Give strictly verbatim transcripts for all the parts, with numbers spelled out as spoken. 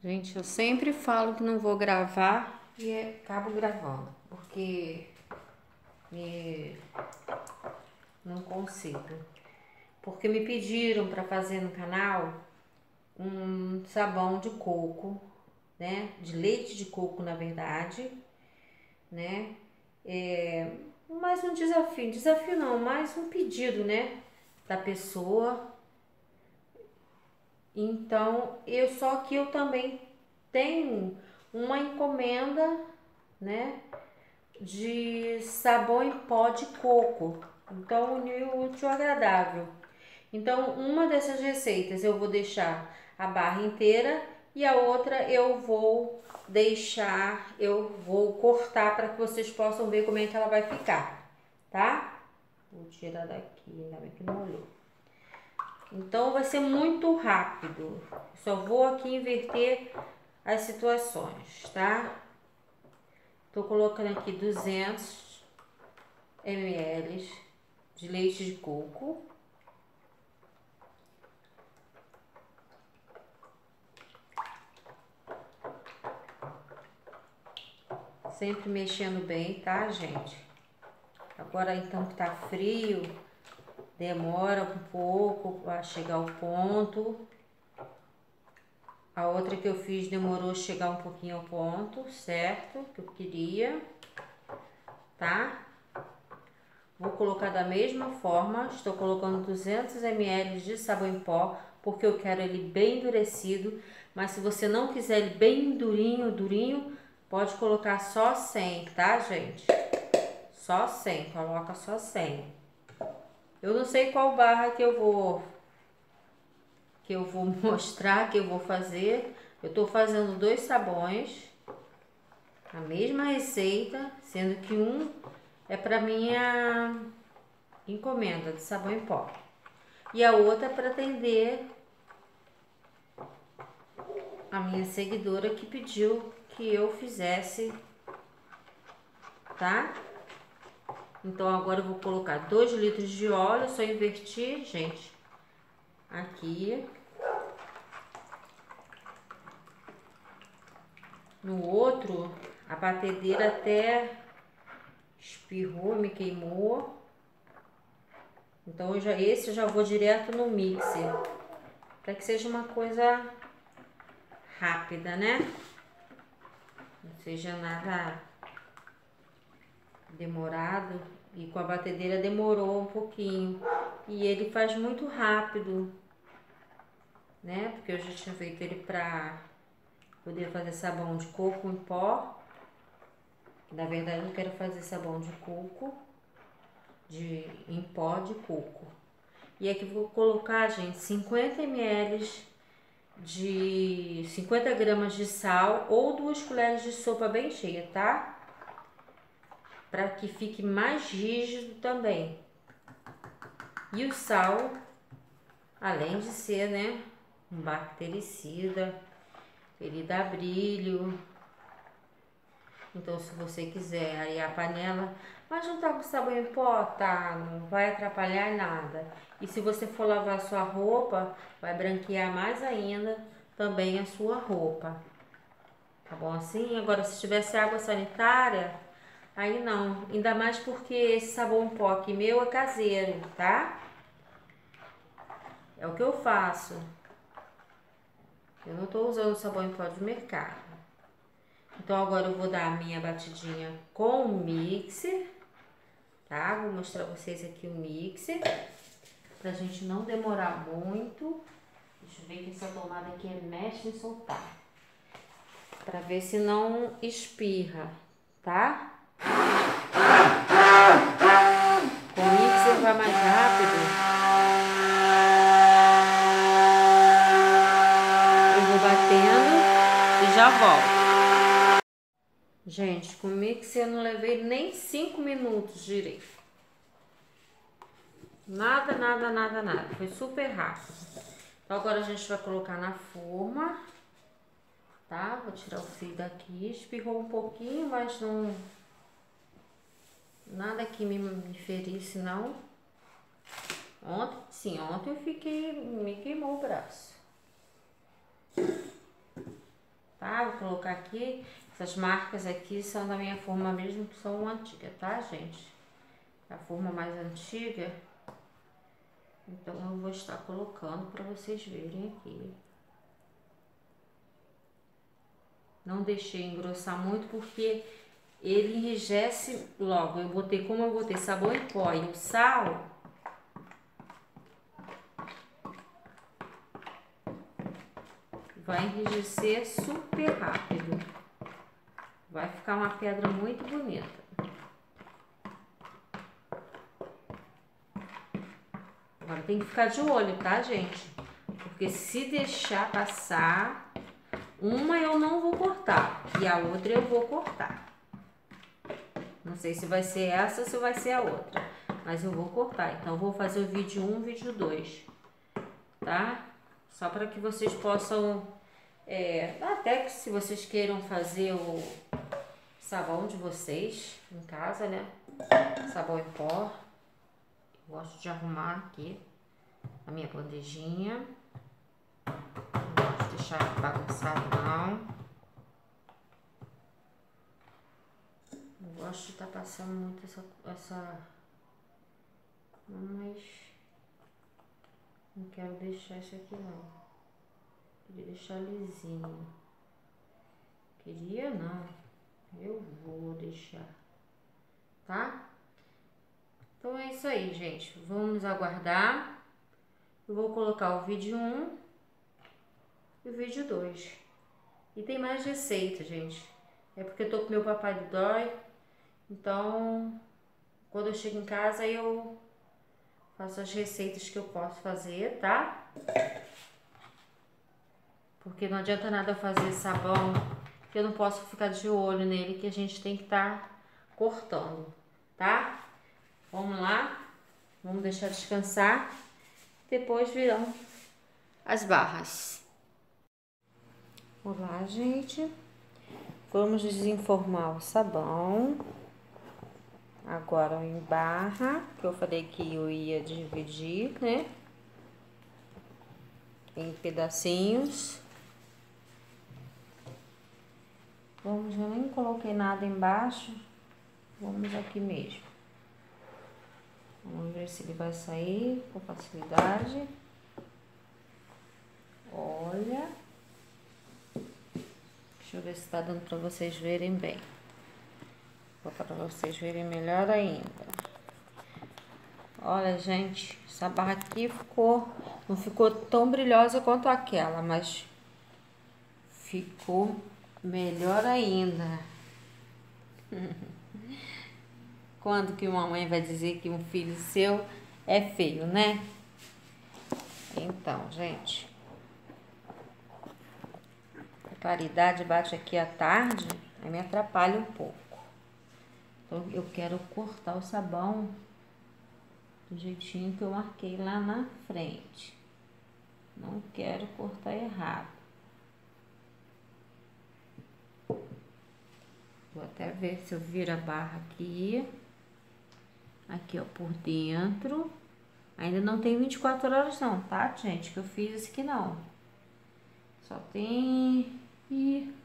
Gente, eu sempre falo que não vou gravar e acabo gravando, porque me... não consigo. Porque me pediram para fazer no canal um sabão de coco, né? De leite de coco, na verdade, né? É mais um desafio, desafio não, mais um pedido, né? Da pessoa. Então, eu só que eu também tenho uma encomenda, né, de sabão em pó de coco. Então, unir o útil ao agradável. Então, uma dessas receitas eu vou deixar a barra inteira e a outra eu vou deixar, eu vou cortar para que vocês possam ver como é que ela vai ficar, tá? Vou tirar daqui, ainda bem que não olhou. Então vai ser muito rápido. Só vou aqui inverter as situações, tá? Tô colocando aqui duzentos mililitros de leite de coco. Sempre mexendo bem, tá, gente? Agora então que tá frio, demora um pouco para chegar ao ponto. A outra que eu fiz demorou a chegar um pouquinho ao ponto, certo? Que eu queria, tá? Vou colocar da mesma forma, estou colocando duzentos mililitros de sabão em pó, porque eu quero ele bem endurecido. Mas se você não quiser ele bem durinho, durinho, pode colocar só cem, tá, gente? Só cem, coloca só cem. Eu não sei qual barra que eu vou que eu vou mostrar, que eu vou fazer. Eu tô fazendo dois sabões, a mesma receita, sendo que um é para minha encomenda de sabão em pó e a outra para atender a minha seguidora que pediu que eu fizesse, tá? Então agora eu vou colocar dois litros de óleo, só invertir, gente, aqui. No outro, a batedeira até espirrou, me queimou. Então eu já, esse eu já vou direto no mixer, para que seja uma coisa rápida, né? Não seja nada demorado. E com a batedeira demorou um pouquinho. E ele faz muito rápido, né? Porque eu já tinha feito ele pra poder fazer sabão de coco em pó. Na verdade, eu quero fazer sabão de coco de, em pó de coco. E aqui vou colocar, gente, cinquenta mililitros de cinquenta gramas de sal ou duas colheres de sopa bem cheia, tá? Para que fique mais rígido também. E o sal, além de ser, né, um bactericida, ele dá brilho. Então, se você quiser arear a panela, mas não tá com sabão em pó, tá? Não vai atrapalhar nada. E se você for lavar a sua roupa, vai branquear mais ainda também a sua roupa. Tá bom assim? Agora, se tivesse água sanitária, aí não. Ainda mais porque esse sabão em pó aqui meu é caseiro, tá? É o que eu faço. Eu não tô usando sabão em pó de mercado. Então, agora eu vou dar a minha batidinha com o mixer, tá? Vou mostrar pra vocês aqui o mixer, pra gente não demorar muito. Deixa eu ver que essa tomada aqui é mexe em soltar. Pra ver se não espirra, tá? Com o mixer vai mais rápido. Eu vou batendo e já volto. Gente, com o mixer eu não levei nem cinco minutos direito. Nada, nada, nada, nada. Foi super rápido. Então agora a gente vai colocar na forma, tá? Vou tirar o fio daqui. Espirrou um pouquinho, mas não... Nada que me, me ferisse, não. Ontem, sim, ontem eu fiquei... Me queimou o braço. tá? Vou colocar aqui, essas marcas aqui são da minha forma mesmo, que são antigas, tá, gente? A forma mais antiga, então eu vou estar colocando para vocês verem aqui. Não deixei engrossar muito porque ele enrijece logo. Eu botei, como eu botei sabão em pó e o sal, vai enrijecer super rápido. Vai ficar uma pedra muito bonita. Agora tem que ficar de olho, tá, gente? Porque se deixar passar, uma eu não vou cortar e a outra eu vou cortar. Não sei se vai ser essa ou se vai ser a outra, mas eu vou cortar. Então, eu vou fazer o vídeo um, vídeo dois, tá? Só para que vocês possam, é, até que se vocês queiram fazer o sabão de vocês em casa, né? Sabão em pó. Eu gosto de arrumar aqui a minha bandejinha. Não gosto de deixar bagunçado, não. Não gosto de estar tá passando muito essa, essa... Mas não quero deixar isso aqui, não. Queria deixar lisinho. Queria, não. Eu vou deixar, tá? Então é isso aí, gente. Vamos aguardar. Eu vou colocar o vídeo um e o vídeo dois. E tem mais receita, gente. É porque eu tô com meu papai do dói. Então, quando eu chego em casa, eu faço as receitas que eu posso fazer, tá? Porque não adianta nada eu fazer sabão, que eu não posso ficar de olho nele, que a gente tem que estar tá cortando, tá? Vamos lá, vamos deixar descansar, depois virão as barras. Olá, gente, vamos desenformar o sabão, agora em barra, que eu falei que eu ia dividir, né, em pedacinhos. Vamos, eu nem coloquei nada embaixo, vamos aqui mesmo. Vamos ver se ele vai sair com facilidade. Olha. Deixa eu ver se tá dando pra vocês verem bem. Vou botar pra vocês verem melhor ainda. Olha, gente, essa barra aqui ficou, não ficou tão brilhosa quanto aquela, mas ficou melhor ainda. Quando que uma mãe vai dizer que um filho seu é feio, né? Então, gente, a claridade bate aqui à tarde, aí me atrapalha um pouco. Então, eu quero cortar o sabão do jeitinho que eu marquei lá na frente. Não quero cortar errado. Vou até ver se eu viro a barra aqui. Aqui, ó, por dentro. Ainda não tem vinte e quatro horas não, tá, gente? Que eu fiz esse aqui não. Só tem... e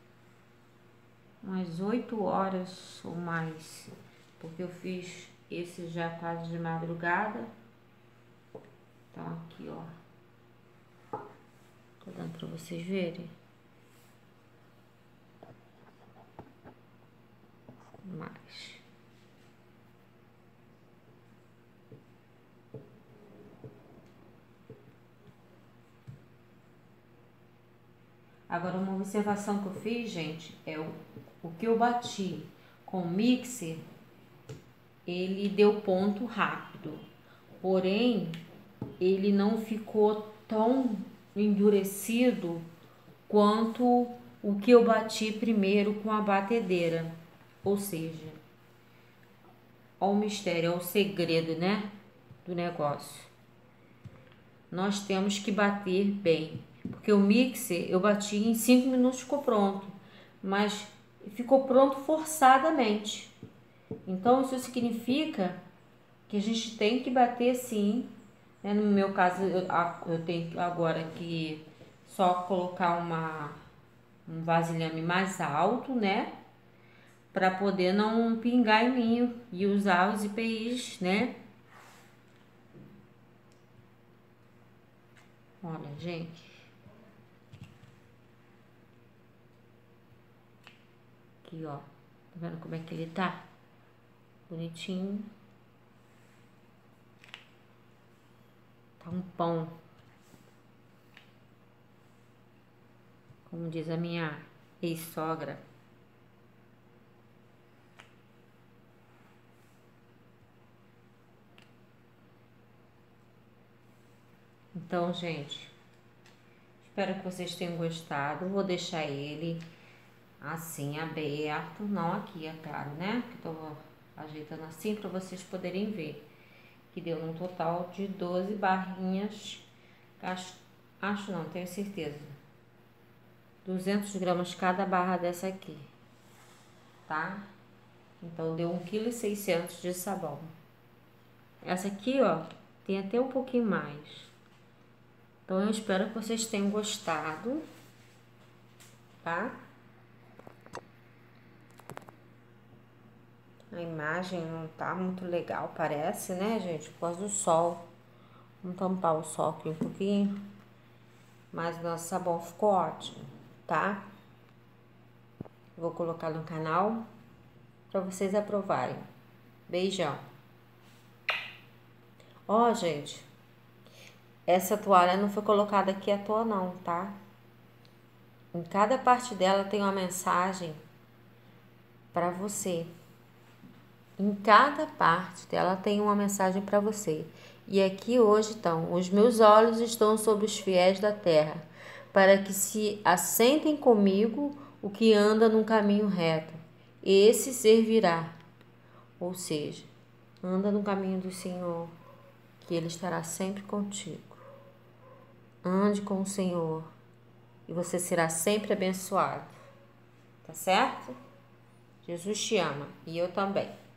umas oito horas ou mais. Porque eu fiz... esse já tá de madrugada. Então, aqui, ó. Tá dando pra vocês verem? Mais. Agora, uma observação que eu fiz, gente, é o, o que eu bati com o mixer, ele deu ponto rápido. Porém, ele não ficou tão endurecido quanto o que eu bati primeiro com a batedeira. Ou seja, ó o mistério, ó o segredo, né, do negócio. Nós temos que bater bem, porque o mixer eu bati em cinco minutos, ficou pronto, mas ficou pronto forçadamente. Então isso significa que a gente tem que bater sim, né? No meu caso eu, eu tenho agora que só colocar uma um vasilhame mais alto, né? Para poder não pingar em mim e usar os I P Is, né? Olha, gente. Aqui, ó. Tá vendo como é que ele tá? Bonitinho. Tá um pão. Como diz a minha ex-sogra. Então, gente, espero que vocês tenham gostado. Vou deixar ele assim, aberto. Não aqui, é claro, né? Que tô ajeitando assim para vocês poderem ver. Que deu um total de doze barrinhas. Acho, acho não, tenho certeza. duzentos gramas cada barra dessa aqui, tá? Então, deu um vírgula seiscentos quilos de sabão. Essa aqui, ó, tem até um pouquinho mais. Então, eu espero que vocês tenham gostado, tá? A imagem não tá muito legal, parece, né, gente? Por causa do sol. Vamos tampar o sol aqui um pouquinho. Mas o nosso sabão ficou ótimo, tá? Vou colocar no canal para vocês aprovarem. Beijão. Ó, gente, essa toalha não foi colocada aqui à toa não, tá? Em cada parte dela tem uma mensagem para você. Em cada parte dela tem uma mensagem para você. E aqui hoje estão: os meus olhos estão sobre os fiéis da terra, para que se assentem comigo o que anda num caminho reto. Esse servirá. Ou seja, anda no caminho do Senhor, que Ele estará sempre contigo. Ande com o Senhor e você será sempre abençoado. Tá certo? Jesus te ama e eu também.